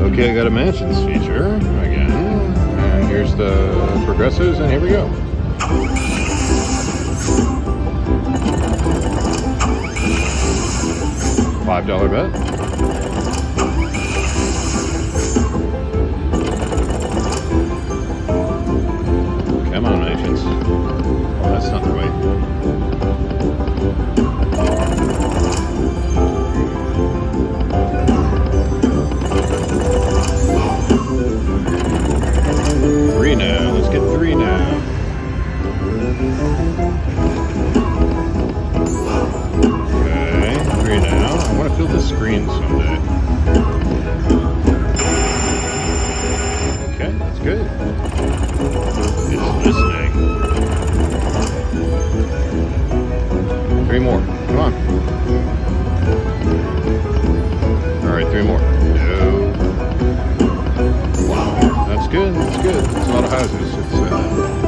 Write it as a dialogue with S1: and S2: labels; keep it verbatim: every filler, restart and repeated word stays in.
S1: Okay, I got a mansions feature again. And here's the progressives, and here we go. Five dollar bet. Come on, mansions. Oh, that's not the way. Three now. Let's get three now. Okay, three now. I want to fill the screen someday. Okay, that's good. It's listening. Three more. Come on. Alright, three more. No. Wow. That's good. That's good. It's a lot of houses. It's uh,